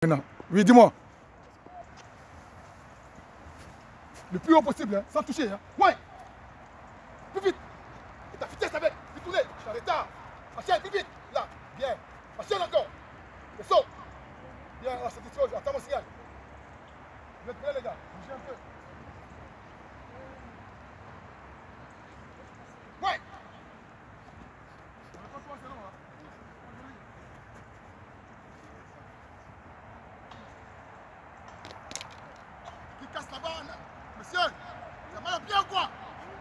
Non. Oui, dis-moi. Le plus haut possible, hein, sans toucher. Hein. Ouais. Plus vite. Et ta vitesse avec. Vite tourner. Je suis en retard. Enchaîne, plus vite. Là. Bien. Enchaîne encore. Et saute. Bien, on satisfait. Attends mon signal. Vous êtes prêts, les gars? Bougez un peu. Ouais. Qui casse la barre, monsieur? Ça m'a bien ou quoi?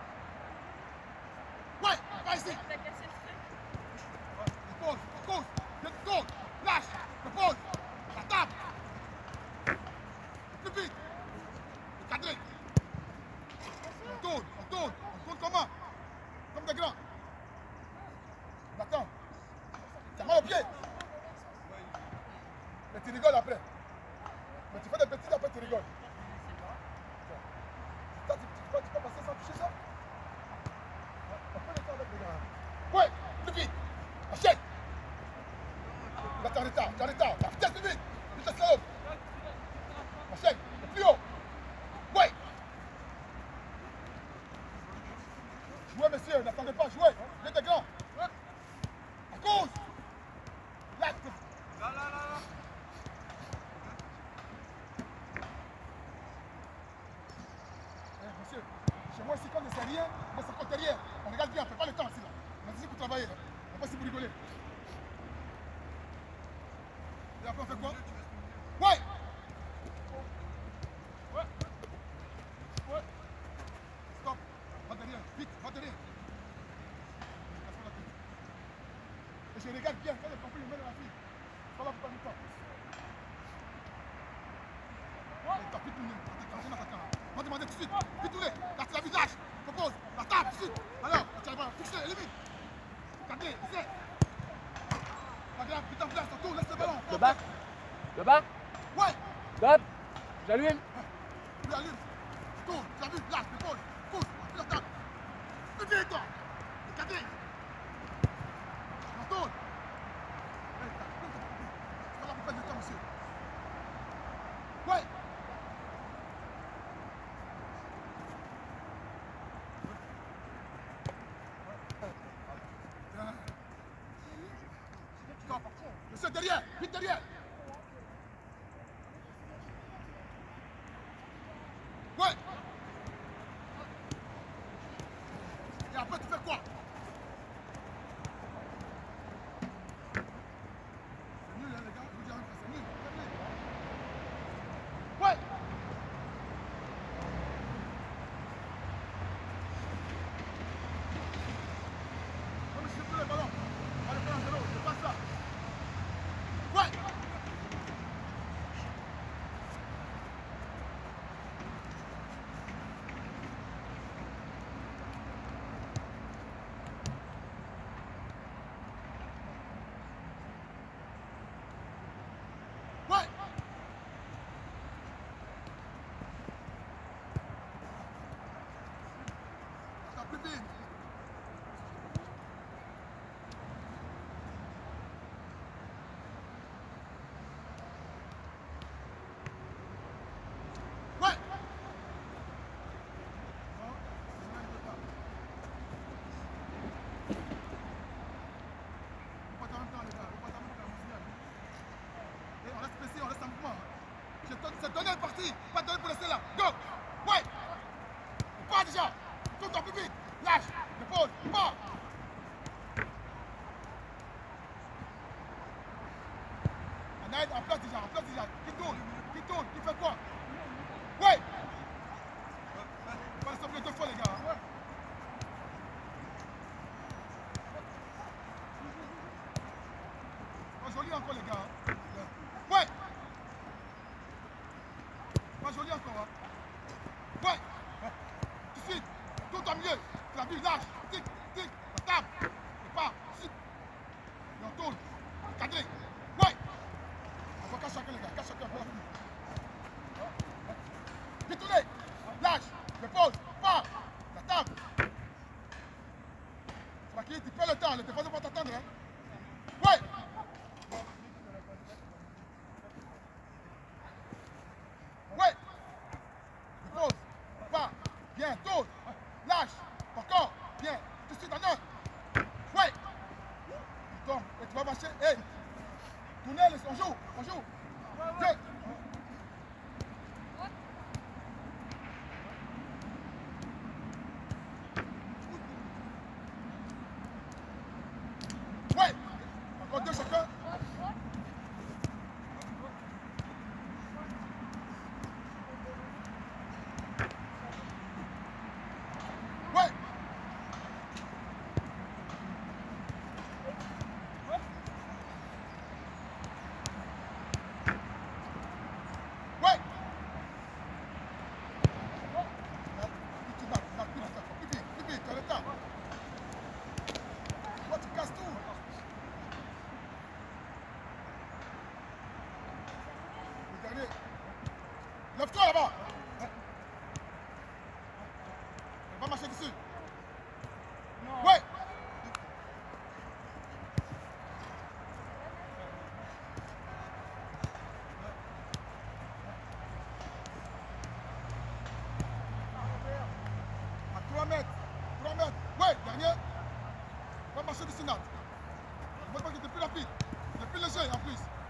Ouais, pas ici. Repose, repose, repose, lâche, repose, la table. Plus vite. Le cadré. On tourne comment? Comme des grands. Attends. T'as mal au pied. Mais tu rigoles après. Mais tu fais des bêtises après tu rigoles. Ça, tu peux passer sans toucher ça? On peut le faire avec les gars. Ouais, plus vite. Achète. Là, t'es en retard, La vitesse plus vite. Vitesse là haut. Achète, le plus haut. Ouais. Jouez, monsieur, n'attendez pas, jouez. Vous êtes des grands. À cause. Là. Monsieur, chez moi ici, quand on ne sait rien, mais ça compte rien. On regarde bien, on ne fait pas le temps ici. Là. On est ici pour travailler. Là. On n'est pas ici pour rigoler. Et après, on fait quoi? Ouais. Ouais. Stop. Va derrière. Vite, va derrière. Et je regarde bien. Quand j'ai compris le mail de la fille. C'est pas là pour pas du temps. T'as plus tourné. Attention, attaquant. On va demander tout de suite. Vite tourner. Là, c'est la visage. Propose. La table, tout de suite. Alors, tu as le ballon. Fixe-le, élimine. Cadré, essaie. Regarde, putain, place, on tourne, laisse le ballon. Le bas. Ouais. Stop. J'allume. Lui allume. Tourne, tu as vu, lâche, propose. Pousse, tu la table. Plus vite, toi. Cadré. On tourne. C'est pas là pour perdre du temps, monsieur. Ouais. Monsieur, derrière, vite derrière. Ouais. Et après, tu fais quoi? C'est nul, hein, les gars. Je vous dis rien, c'est nul. Ouais. Comme je suis plus le ballon. On va le faire en zéro. Je passe là. Ouais. Ouais. Attends, plus vite. Ouais. Non, c'est même pas. On passe en même temps, les gars. On passe en même temps, mon signal. Et on reste pressé, on reste en mouvement. C'est donné le parti, pas donné pour laisser là. Go. Ouais. On part déjà. Tourne ton plus vite. Lâche. Dépose. Part. On aide en place déjà. Qui tourne. Qui fait quoi? Ouais. On va le sauver 2 fois, les gars. Ouais. Pas joli encore, les gars. Ouais. Pas joli encore. Hein. Ouais. Tout de suite. Tout en milieu. Tu l'as vu, lâche. Tic, tic. La table. Et part. Tout et on tourne. Cadré. Ouais. On va cacher chacun, les gars. Cache chacun. Vite tourner. Lâche. Dépose. Part. La table. Tranquille, tu perds le temps. Le défenseur va t'attendre. Hein. Ouais. Bien, tourne. Lâche. Encore. Bien. Tout de suite, en un. Ouais. Tu tombes. Et tu vas marcher. Hey. Tournez, on joue. On joue. Deux. Ouais. Encore deux chacun. Ouais. Ouais. Plus vite, tu as le temps. Toi, tu casses tout. Le dernier. Lève-toi là-bas. On va marcher dessus. Ouais. À 3 mètres. 3 mètres. Ouais, dernier. On va marcher dessus, Nat. Moi, je pense que t'es plus rapide. T'es plus léger en plus.